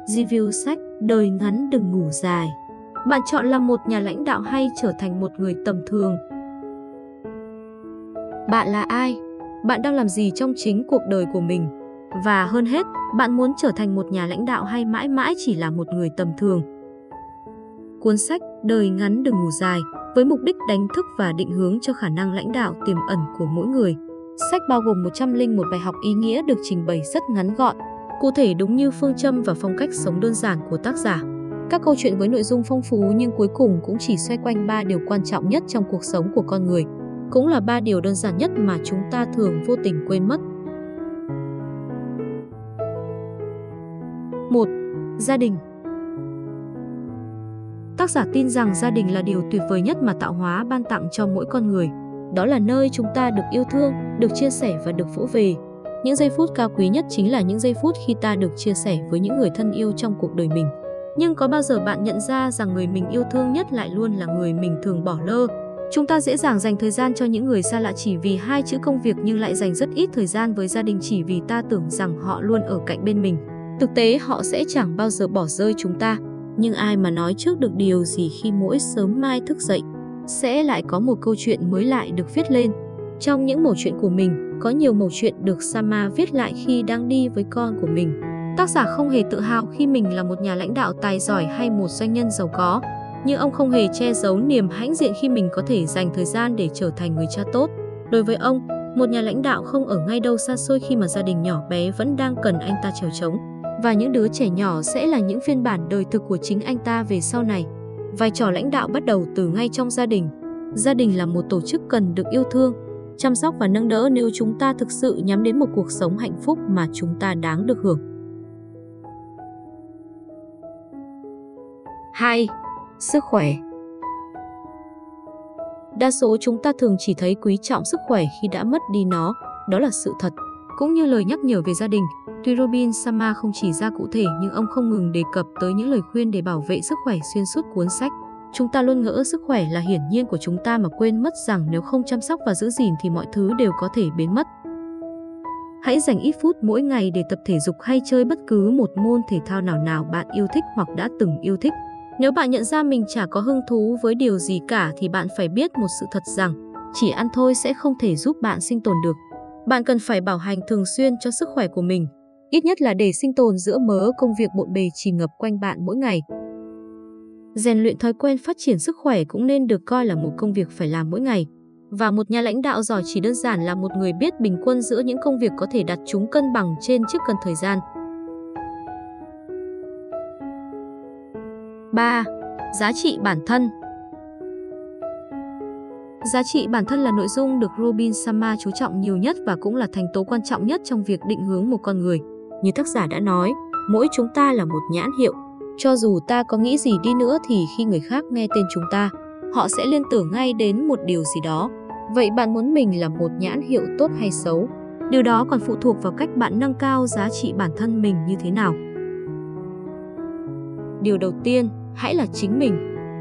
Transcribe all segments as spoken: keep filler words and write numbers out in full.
Review sách Đời ngắn đừng ngủ dài. Bạn chọn làm một nhà lãnh đạo hay trở thành một người tầm thường? Bạn là ai? Bạn đang làm gì trong chính cuộc đời của mình? Và hơn hết, bạn muốn trở thành một nhà lãnh đạo hay mãi mãi chỉ là một người tầm thường? Cuốn sách Đời ngắn đừng ngủ dài với mục đích đánh thức và định hướng cho khả năng lãnh đạo tiềm ẩn của mỗi người. Sách bao gồm một trăm lẻ một bài học ý nghĩa được trình bày rất ngắn gọn, cụ thể đúng như phương châm và phong cách sống đơn giản của tác giả. Các câu chuyện với nội dung phong phú nhưng cuối cùng cũng chỉ xoay quanh ba điều quan trọng nhất trong cuộc sống của con người. Cũng là ba điều đơn giản nhất mà chúng ta thường vô tình quên mất. một. Gia đình. Tác giả tin rằng gia đình là điều tuyệt vời nhất mà tạo hóa ban tặng cho mỗi con người. Đó là nơi chúng ta được yêu thương, được chia sẻ và được vỗ về. Những giây phút cao quý nhất chính là những giây phút khi ta được chia sẻ với những người thân yêu trong cuộc đời mình. Nhưng có bao giờ bạn nhận ra rằng người mình yêu thương nhất lại luôn là người mình thường bỏ lơ? Chúng ta dễ dàng dành thời gian cho những người xa lạ chỉ vì hai chữ công việc nhưng lại dành rất ít thời gian với gia đình chỉ vì ta tưởng rằng họ luôn ở cạnh bên mình. Thực tế họ sẽ chẳng bao giờ bỏ rơi chúng ta. Nhưng ai mà nói trước được điều gì khi mỗi sớm mai thức dậy sẽ lại có một câu chuyện mới lại được viết lên. Trong những mẩu chuyện của mình, có nhiều mẩu chuyện được Sama viết lại khi đang đi với con của mình. Tác giả không hề tự hào khi mình là một nhà lãnh đạo tài giỏi hay một doanh nhân giàu có, nhưng ông không hề che giấu niềm hãnh diện khi mình có thể dành thời gian để trở thành người cha tốt. Đối với ông, một nhà lãnh đạo không ở ngay đâu xa xôi khi mà gia đình nhỏ bé vẫn đang cần anh ta trèo trống. Và những đứa trẻ nhỏ sẽ là những phiên bản đời thực của chính anh ta về sau này. Vai trò lãnh đạo bắt đầu từ ngay trong gia đình. Gia đình là một tổ chức cần được yêu thương, chăm sóc và nâng đỡ nếu chúng ta thực sự nhắm đến một cuộc sống hạnh phúc mà chúng ta đáng được hưởng. hai. Sức khỏe. Đa số chúng ta thường chỉ thấy quý trọng sức khỏe khi đã mất đi nó, đó là sự thật. Cũng như lời nhắc nhở về gia đình, tuy Robin Sharma không chỉ ra cụ thể nhưng ông không ngừng đề cập tới những lời khuyên để bảo vệ sức khỏe xuyên suốt cuốn sách. Chúng ta luôn ngỡ sức khỏe là hiển nhiên của chúng ta mà quên mất rằng nếu không chăm sóc và giữ gìn thì mọi thứ đều có thể biến mất. Hãy dành ít phút mỗi ngày để tập thể dục hay chơi bất cứ một môn thể thao nào nào bạn yêu thích hoặc đã từng yêu thích. Nếu bạn nhận ra mình chả có hứng thú với điều gì cả thì bạn phải biết một sự thật rằng chỉ ăn thôi sẽ không thể giúp bạn sinh tồn được. Bạn cần phải bảo hành thường xuyên cho sức khỏe của mình, ít nhất là để sinh tồn giữa mớ công việc bộn bề tràn ngập quanh bạn mỗi ngày. Rèn luyện thói quen phát triển sức khỏe cũng nên được coi là một công việc phải làm mỗi ngày. Và một nhà lãnh đạo giỏi chỉ đơn giản là một người biết bình quân giữa những công việc có thể đặt chúng cân bằng trên chiếc cân thời gian. ba. Giá trị bản thân. Giá trị bản thân là nội dung được Robin Sharma chú trọng nhiều nhất và cũng là thành tố quan trọng nhất trong việc định hướng một con người. Như tác giả đã nói, mỗi chúng ta là một nhãn hiệu. Cho dù ta có nghĩ gì đi nữa thì khi người khác nghe tên chúng ta, họ sẽ liên tưởng ngay đến một điều gì đó. Vậy bạn muốn mình là một nhãn hiệu tốt hay xấu? Điều đó còn phụ thuộc vào cách bạn nâng cao giá trị bản thân mình như thế nào. Điều đầu tiên, hãy là chính mình.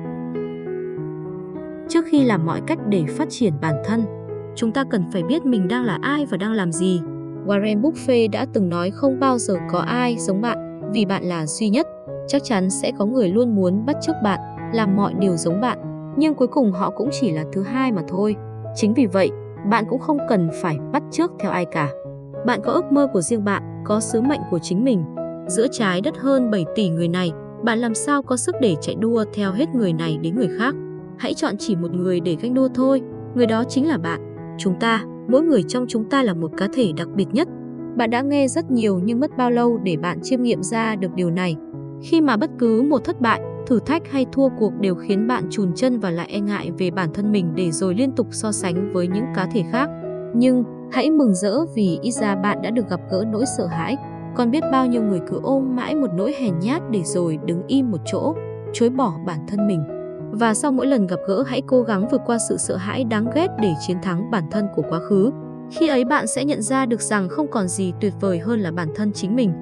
Trước khi làm mọi cách để phát triển bản thân, chúng ta cần phải biết mình đang là ai và đang làm gì. Warren Buffett đã từng nói không bao giờ có ai giống bạn, vì bạn là duy nhất. Chắc chắn sẽ có người luôn muốn bắt chước bạn, làm mọi điều giống bạn, nhưng cuối cùng họ cũng chỉ là thứ hai mà thôi. Chính vì vậy, bạn cũng không cần phải bắt chước theo ai cả. Bạn có ước mơ của riêng bạn, có sứ mệnh của chính mình. Giữa trái đất hơn bảy tỷ người này, bạn làm sao có sức để chạy đua theo hết người này đến người khác? Hãy chọn chỉ một người để ganh đua thôi, người đó chính là bạn. Chúng ta, mỗi người trong chúng ta là một cá thể đặc biệt nhất. Bạn đã nghe rất nhiều nhưng mất bao lâu để bạn chiêm nghiệm ra được điều này? Khi mà bất cứ một thất bại, thử thách hay thua cuộc đều khiến bạn chùn chân và lại e ngại về bản thân mình để rồi liên tục so sánh với những cá thể khác. Nhưng hãy mừng rỡ vì ít ra bạn đã được gặp gỡ nỗi sợ hãi. Còn biết bao nhiêu người cứ ôm mãi một nỗi hèn nhát để rồi đứng im một chỗ, chối bỏ bản thân mình. Và sau mỗi lần gặp gỡ hãy cố gắng vượt qua sự sợ hãi đáng ghét để chiến thắng bản thân của quá khứ. Khi ấy bạn sẽ nhận ra được rằng không còn gì tuyệt vời hơn là bản thân chính mình.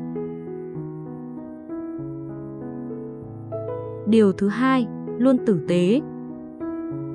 Điều thứ hai, luôn tử tế.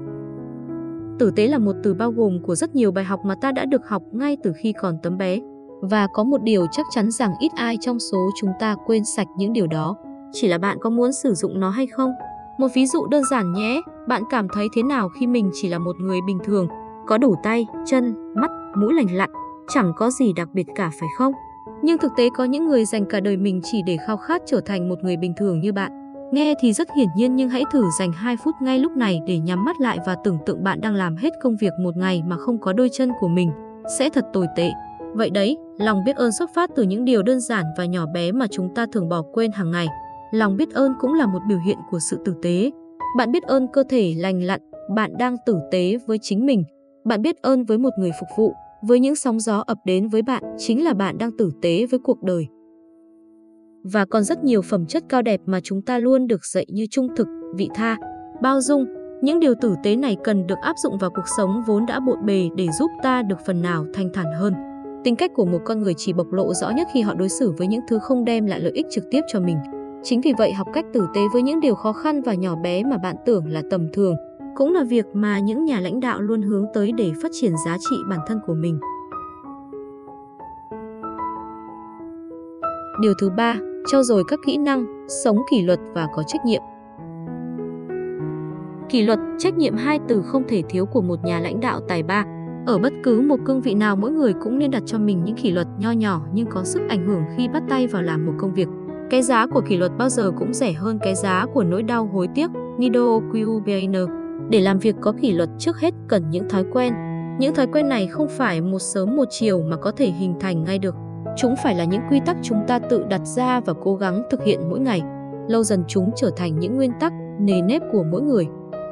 Tử tế là một từ bao gồm của rất nhiều bài học mà ta đã được học ngay từ khi còn tấm bé. Và có một điều chắc chắn rằng ít ai trong số chúng ta quên sạch những điều đó. Chỉ là bạn có muốn sử dụng nó hay không? Một ví dụ đơn giản nhé, bạn cảm thấy thế nào khi mình chỉ là một người bình thường, có đủ tay, chân, mắt, mũi lành lặn, chẳng có gì đặc biệt cả phải không? Nhưng thực tế có những người dành cả đời mình chỉ để khao khát trở thành một người bình thường như bạn. Nghe thì rất hiển nhiên nhưng hãy thử dành hai phút ngay lúc này để nhắm mắt lại và tưởng tượng bạn đang làm hết công việc một ngày mà không có đôi chân của mình. Sẽ thật tồi tệ. Vậy đấy, lòng biết ơn xuất phát từ những điều đơn giản và nhỏ bé mà chúng ta thường bỏ quên hàng ngày. Lòng biết ơn cũng là một biểu hiện của sự tử tế. Bạn biết ơn cơ thể lành lặn, bạn đang tử tế với chính mình. Bạn biết ơn với một người phục vụ, với những sóng gió ập đến với bạn, chính là bạn đang tử tế với cuộc đời. Và còn rất nhiều phẩm chất cao đẹp mà chúng ta luôn được dạy như trung thực, vị tha, bao dung. Những điều tử tế này cần được áp dụng vào cuộc sống vốn đã bộn bề để giúp ta được phần nào thanh thản hơn. Tính cách của một con người chỉ bộc lộ rõ nhất khi họ đối xử với những thứ không đem lại lợi ích trực tiếp cho mình. Chính vì vậy, học cách tử tế với những điều khó khăn và nhỏ bé mà bạn tưởng là tầm thường cũng là việc mà những nhà lãnh đạo luôn hướng tới để phát triển giá trị bản thân của mình. Điều thứ ba, trau dồi các kỹ năng, sống kỷ luật và có trách nhiệm. Kỷ luật, trách nhiệm, hai từ không thể thiếu của một nhà lãnh đạo tài ba. Ở bất cứ một cương vị nào, mỗi người cũng nên đặt cho mình những kỷ luật nho nhỏ nhưng có sức ảnh hưởng khi bắt tay vào làm một công việc. Cái giá của kỷ luật bao giờ cũng rẻ hơn cái giá của nỗi đau hối tiếc. Nido Qubeiner. Để làm việc có kỷ luật, trước hết cần những thói quen. Những thói quen này không phải một sớm một chiều mà có thể hình thành ngay được. Chúng phải là những quy tắc chúng ta tự đặt ra và cố gắng thực hiện mỗi ngày. Lâu dần chúng trở thành những nguyên tắc, nề nếp của mỗi người.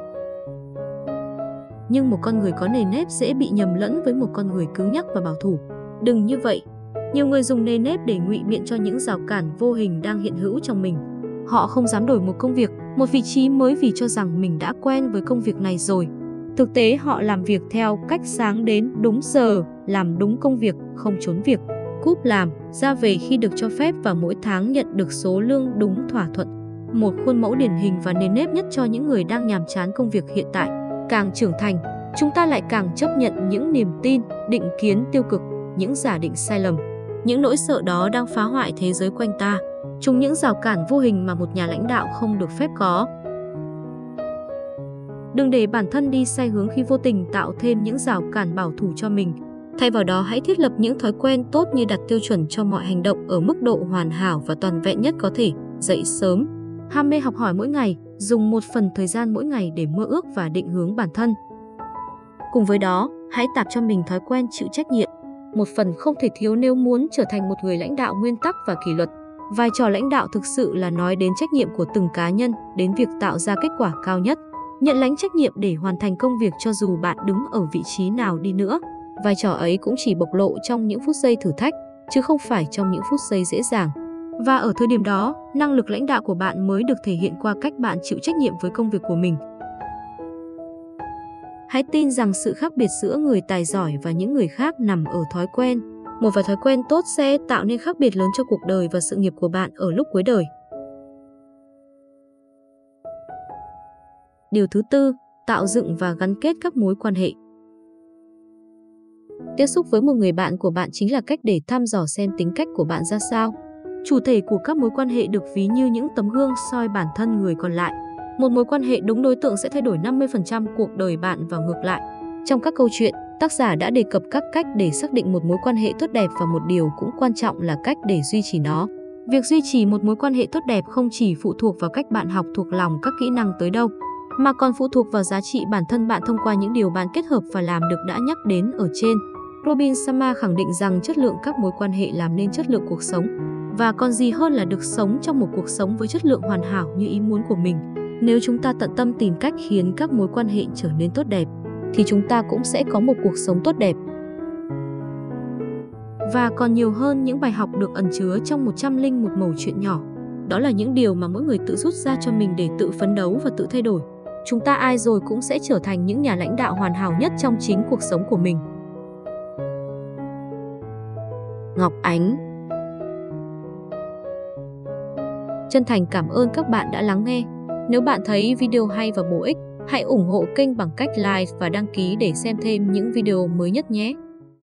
Nhưng một con người có nề nếp dễ bị nhầm lẫn với một con người cứng nhắc và bảo thủ. Đừng như vậy. Nhiều người dùng nề nếp để ngụy biện cho những rào cản vô hình đang hiện hữu trong mình. Họ không dám đổi một công việc, một vị trí mới vì cho rằng mình đã quen với công việc này rồi. Thực tế họ làm việc theo cách sáng đến đúng giờ, làm đúng công việc, không trốn việc, cúp làm, ra về khi được cho phép và mỗi tháng nhận được số lương đúng thỏa thuận. Một khuôn mẫu điển hình và nề nếp nhất cho những người đang nhàm chán công việc hiện tại. Càng trưởng thành, chúng ta lại càng chấp nhận những niềm tin, định kiến tiêu cực, những giả định sai lầm. Những nỗi sợ đó đang phá hoại thế giới quanh ta. Chúng những rào cản vô hình mà một nhà lãnh đạo không được phép có. Đừng để bản thân đi sai hướng khi vô tình tạo thêm những rào cản bảo thủ cho mình. Thay vào đó, hãy thiết lập những thói quen tốt như đặt tiêu chuẩn cho mọi hành động ở mức độ hoàn hảo và toàn vẹn nhất có thể. Dậy sớm, ham mê học hỏi mỗi ngày, dùng một phần thời gian mỗi ngày để mơ ước và định hướng bản thân. Cùng với đó, hãy tập cho mình thói quen chịu trách nhiệm. Một phần không thể thiếu nếu muốn trở thành một người lãnh đạo nguyên tắc và kỷ luật. Vai trò lãnh đạo thực sự là nói đến trách nhiệm của từng cá nhân, đến việc tạo ra kết quả cao nhất. Nhận lãnh trách nhiệm để hoàn thành công việc cho dù bạn đứng ở vị trí nào đi nữa. Vai trò ấy cũng chỉ bộc lộ trong những phút giây thử thách, chứ không phải trong những phút giây dễ dàng. Và ở thời điểm đó, năng lực lãnh đạo của bạn mới được thể hiện qua cách bạn chịu trách nhiệm với công việc của mình. Hãy tin rằng sự khác biệt giữa người tài giỏi và những người khác nằm ở thói quen. Một vài thói quen tốt sẽ tạo nên khác biệt lớn cho cuộc đời và sự nghiệp của bạn ở lúc cuối đời. Điều thứ tư, tạo dựng và gắn kết các mối quan hệ. Tiếp xúc với một người bạn của bạn chính là cách để thăm dò xem tính cách của bạn ra sao. Chủ thể của các mối quan hệ được ví như những tấm gương soi bản thân người còn lại. Một mối quan hệ đúng đối tượng sẽ thay đổi năm mươi phần trăm cuộc đời bạn và ngược lại. Trong các câu chuyện, tác giả đã đề cập các cách để xác định một mối quan hệ tốt đẹp và một điều cũng quan trọng là cách để duy trì nó. Việc duy trì một mối quan hệ tốt đẹp không chỉ phụ thuộc vào cách bạn học thuộc lòng các kỹ năng tới đâu, mà còn phụ thuộc vào giá trị bản thân bạn thông qua những điều bạn kết hợp và làm được đã nhắc đến ở trên. Robin Sharma khẳng định rằng chất lượng các mối quan hệ làm nên chất lượng cuộc sống. Và còn gì hơn là được sống trong một cuộc sống với chất lượng hoàn hảo như ý muốn của mình. Nếu chúng ta tận tâm tìm cách khiến các mối quan hệ trở nên tốt đẹp, thì chúng ta cũng sẽ có một cuộc sống tốt đẹp. Và còn nhiều hơn những bài học được ẩn chứa trong một trăm lẻ một mẩu chuyện nhỏ. Đó là những điều mà mỗi người tự rút ra cho mình để tự phấn đấu và tự thay đổi. Chúng ta ai rồi cũng sẽ trở thành những nhà lãnh đạo hoàn hảo nhất trong chính cuộc sống của mình. Ngọc Ánh. Chân thành cảm ơn các bạn đã lắng nghe. Nếu bạn thấy video hay và bổ ích, hãy ủng hộ kênh bằng cách like và đăng ký để xem thêm những video mới nhất nhé.